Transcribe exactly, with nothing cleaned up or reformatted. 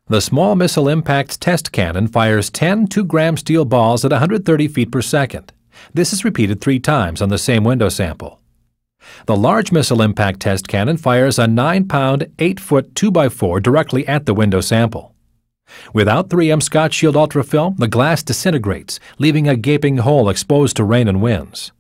The small missile impact test cannon fires ten two-gram steel balls at one hundred thirty feet per second. This is repeated three times on the same window sample. The large missile impact test cannon fires a nine pound, eight foot two by four directly at the window sample. Without three M Scotch Shield Ultrafilm, the glass disintegrates, leaving a gaping hole exposed to rain and winds.